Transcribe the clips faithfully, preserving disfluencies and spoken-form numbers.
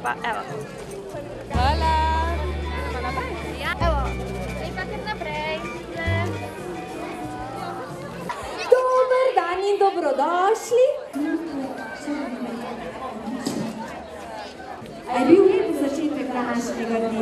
lepa, evo. Hvala. Hvala pa. Ja, evo. Lepa kar naprej. Dober dan in dobrodošli. A je bil lep začetek današnjega dne?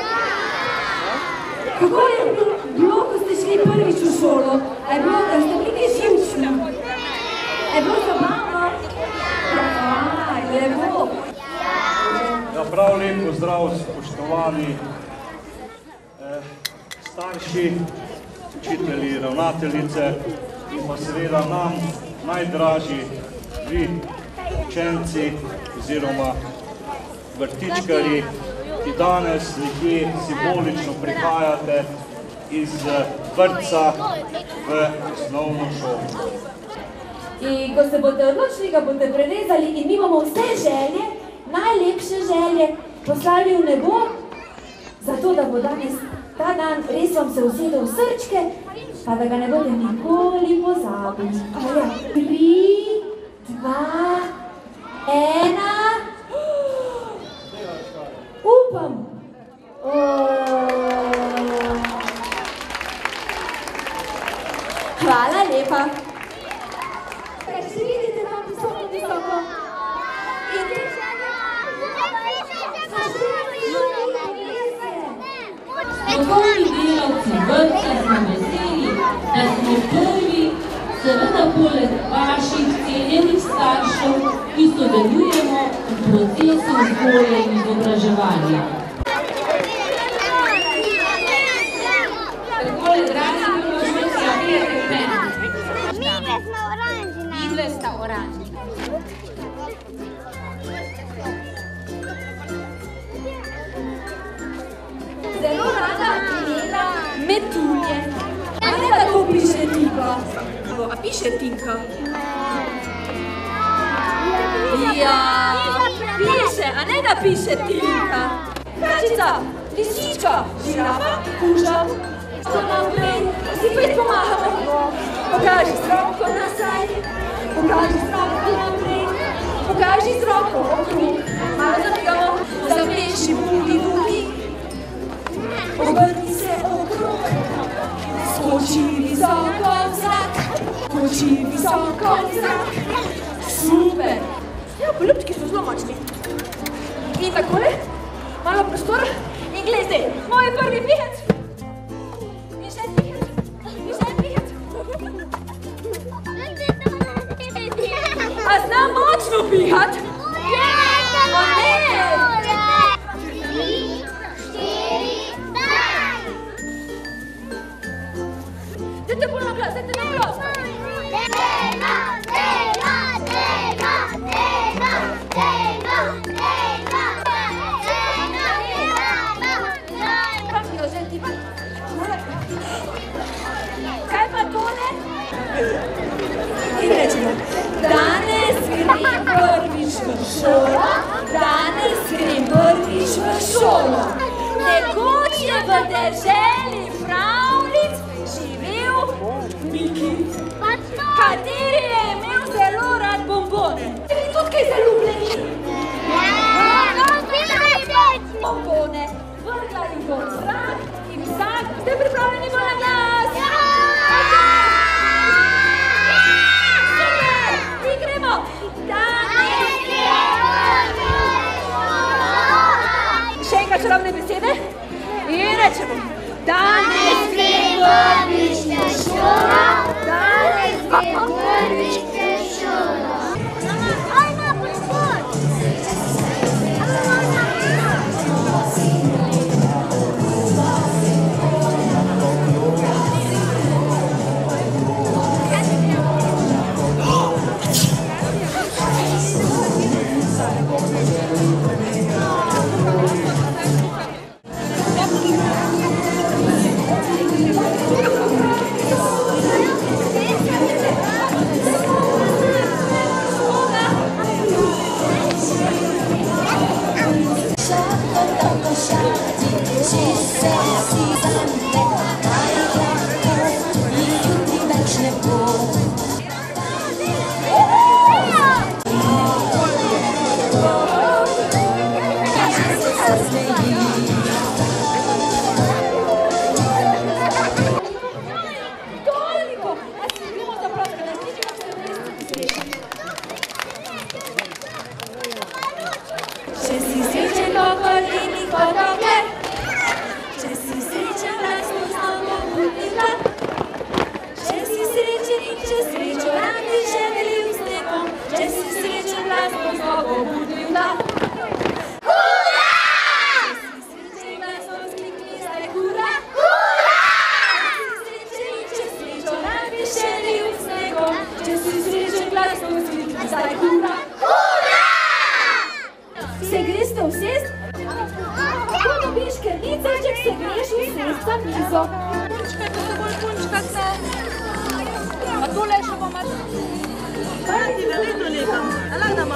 Kako je bilo, ko ste šli prvič v šolo? A je bilo, da ste bili živčni? A je bilo zabavno? Ja, lepo. Ja, prav lep pozdrav, spoštovani eh, starši, učitelji, ravnateljice in pa seveda nam najdražji vi, učenci oziroma vrtičkarji, ki danes nekje simbolično prihajate iz vrtca v osnovno šolo. In ko se boste odločili, ga boste prerezali in mi bomo vse želje, najlepše želje, poslali v nebo, zato da bo danes ta dan res vam se usedel v srčke, pa da ga ne boste nikoli pozabili. Ja, tri, dva, ena. Upam. Hvala lepa. Še vidite tam visoko, visoko. In Strokovni delavci vrtca smo veseli, da smo prvi, seveda poleg vaših cenjenih staršev, ki sodelujemo v procesu vzgoje in izobraževanja. Takole, dragi prvošolci, a pijete k meni? Midve smo oranžni. Midve sta oranžni. zelo rada gleda metulje. A ne tako piše Tinka? A piše Tinka? Ja, piše, a ne da piše Tinka? Kačica, lisička, žirafa, kuža. Ko naprej, si pet pomagamo. Pokaži z roko nazaj, pokaži z roko naprej, pokaži z roko okrog. Malo zamigamo, zapleši budi budi. Obrni se okrog, skoči visoko v zrak, skoči visoko v zrak. Super! Ja, poljubčki so zelo močni. In takole, malo prostora in glej zdaj, moj prvi pihec. In še pihec, in še pihec. A znam močno pihat? O ne! Dajte bolj na glas, dajte na glas. Dejno, dejno, dejno, dejno, dejno, dejno, dejno. Kam jo že ti pa? Kaj pa tole? In rečemo, danes grem prvič v šolo, danes grem prvič v šolo. Nekoč je v deželi pravljic živel Miki, kateri je imel zelo rad bombone. Ste vi tudi kaj zaljubljeni? Bombone, vrgla jih bo v zrak in vsak. Ste pripravljeni bolj na glas? Super, mi gremo. Danes še enkrat čarovne besede in rečemo. Danes grem prvič v šolo, danes grem prvič v šolo. Ajma, gospod!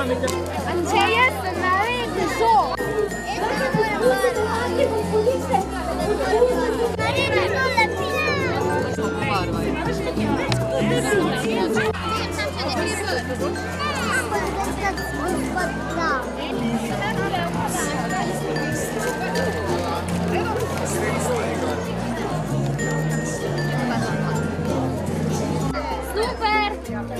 Če jaz naredim to. Super!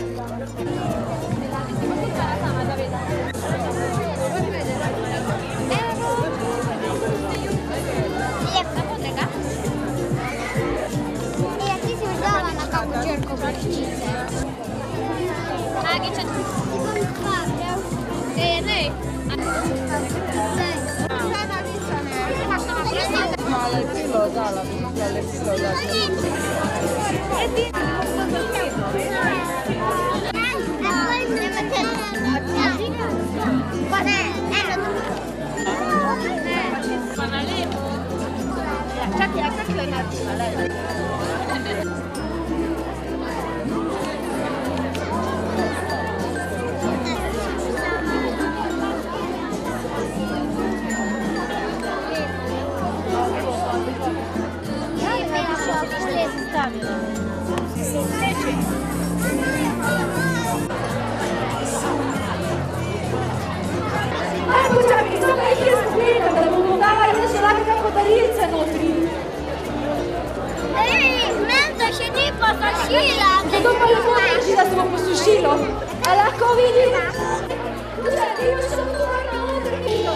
Aj, počakaj, samo jih jaz pogledam, da bomo dala in še lahko kako darilce notri. Ej, menta še ni posušila. Zato pa lepo reči, da se bo posušilo. A lahko vidim? Počakaj, imaš samo to na odrkino.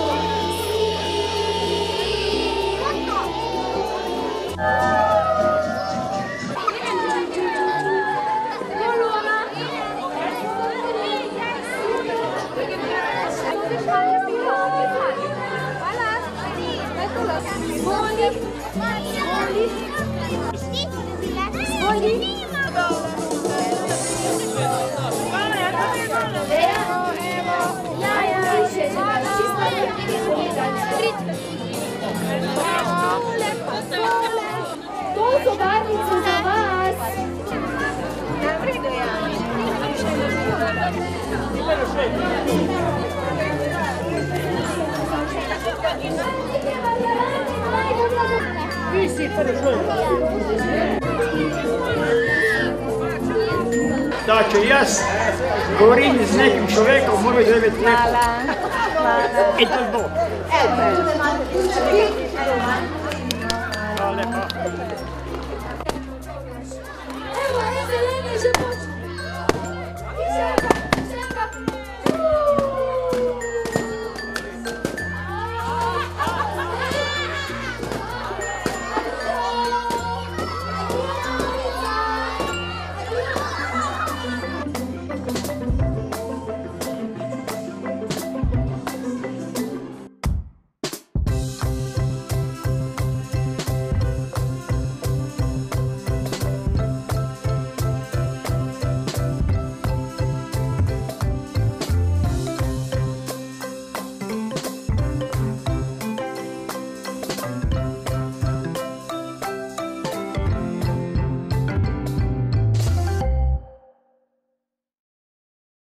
To so barnice za vas. Da, če jaz govorim z nekim človekom, mora biti lepo. Hvala. In to bo.